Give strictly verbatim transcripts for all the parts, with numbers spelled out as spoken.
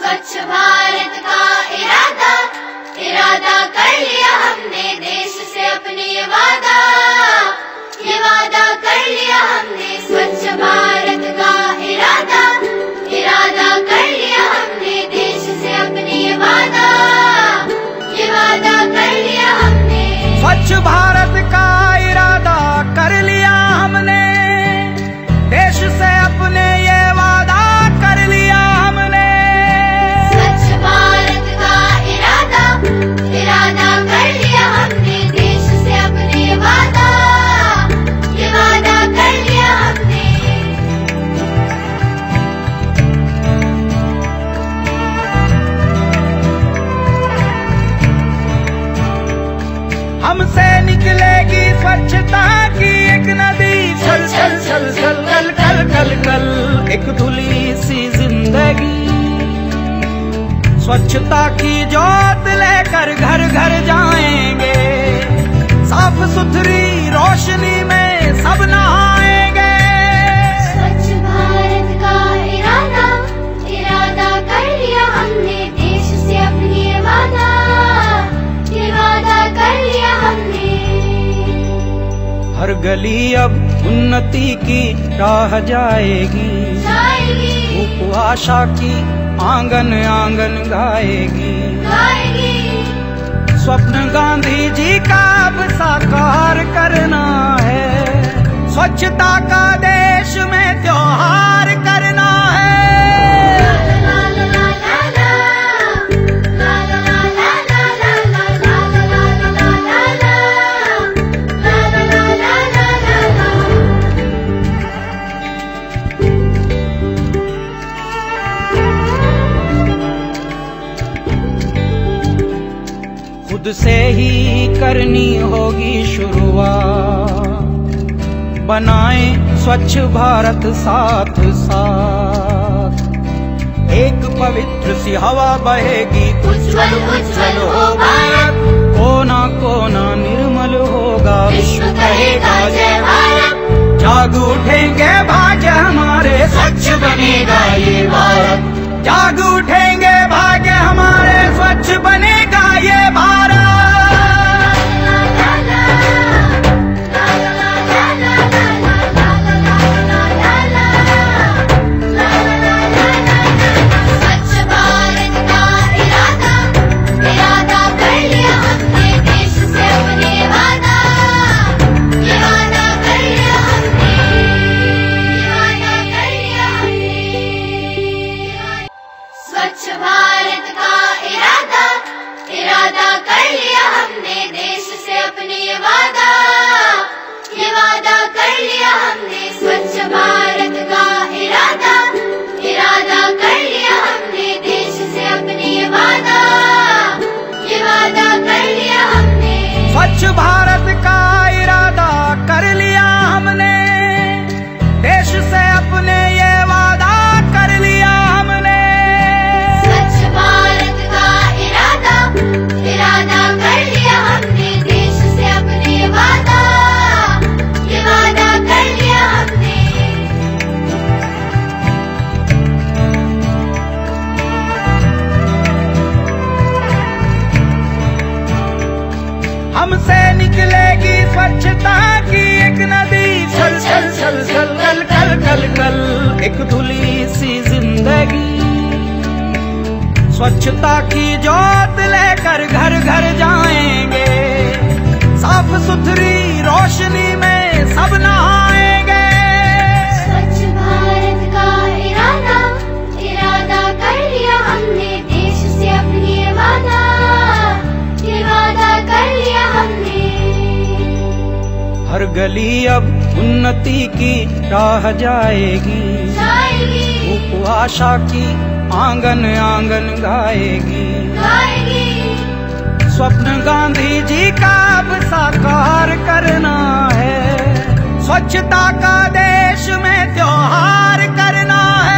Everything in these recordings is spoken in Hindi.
स्वच्छ भारत का इरादा इरादा कर लिया हमने, देश से अपने ये वादा ये वादा कर लिया हमने। स्वच्छ भारत का इरादा इरादा कर लिया हमने, देश से अपने ये वादा ये वादा कर लिया हमने। स्वच्छ भारत का इरादा कर लिया हमने, देश से अपने ये वादा कर लिया हमने। स्वच्छ भारत का इरादा इरादा कर लिया हमने, देश से अपने ये वादा ये वादा कर लिया हमने। हमसे निकलेगी स्वच्छता की एक नदी, छल छल छल छल कल कल कल कल एक धुली सी जिंदगी। स्वच्छता की जोत लेकर घर घर जाएंगे, साफ सुथरी रोशनी में सब नहाएंगे। स्वच्छ भारत का इरादा इरादा कर लिया हमने, देश से अपनी ये वादा ये वादा कर लिया हमने। हर गली अब उन्नति की राह जाएगी, जाएगी धूप आशा की आंगन आंगन गाएगी। गाएगी स्वप्न गांधी जी का अब साकार करना है, स्वच्छता का देश में त्योहार करना है। खुद से ही करनी होगी शुरुआत, बनाएं स्वच्छ भारत साथ साथ। एक पवित्र सी हवा बहेगी, उज्ज्वल उज्ज्वल हो भारत, कोना कोना निर्मल होगा, विश्व कहेगा जय भारत। जाग उठेंगे भाग्य हमारे, स्वच्छ बनेगा ये भारत। जाग उठेंगे भाग्य हमारे, स्वच्छ बनेगा ये भारत। स्वच्छ भारत का इरादा इरादा कर लिया हमने, देश से अपने ये वादा ये वादा कर लिया हमने। स्वच्छ भारत का इरादा इरादा कर लिया हमने, देश से अपने ये वादा ये वादा कर लिया हमने। स्वच्छ भारत का इरादा कर लिया हमने, देश से अपने ये वादा कर लिया हमने। स्वच्छ भारत का इरादा इरादा कर लिया हमने, देश से अपने ये वादा ये वादा कर लिया हमने। हमसे निकलेगी स्वच्छता की एक नदी, छल छल छल छल कल कल कल कल एक धुली सी जिंदगी। स्वच्छता की जोत लेकर घर घर जाएंगे, साफ सुथरी रोशनी में सब नहाएंगे। स्वच्छ भारत का इरादा इरादा कर लिया हमने, देश से अपनी ये वादा ये वादा कर लिया हमने। हर गली अब उन्नति की राह जाएगी, जाएगी धूप आशा की आंगन आंगन गाएगी। गाएगी स्वप्न गांधी जी का अब साकार करना है, स्वच्छता का देश में त्योहार करना है।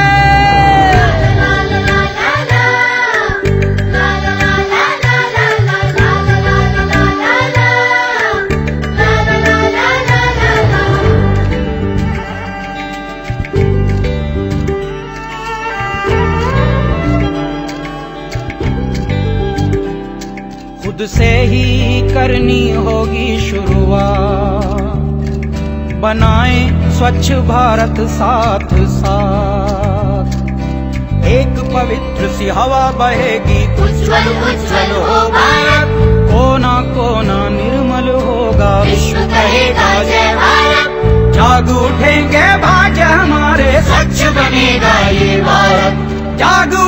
खुद से ही करनी होगी शुरुआत। बनाएं स्वच्छ भारत साथ साथ, एक पवित्र सी हवा बहेगी, उज्जवल उज्जवल हो भारत, कोना कोना निर्मल होगा, विश्व कहेगा जय भारत। जाग उठेंगे भाग्य हमारे, स्वच्छ बनेगा ये भारत, जाग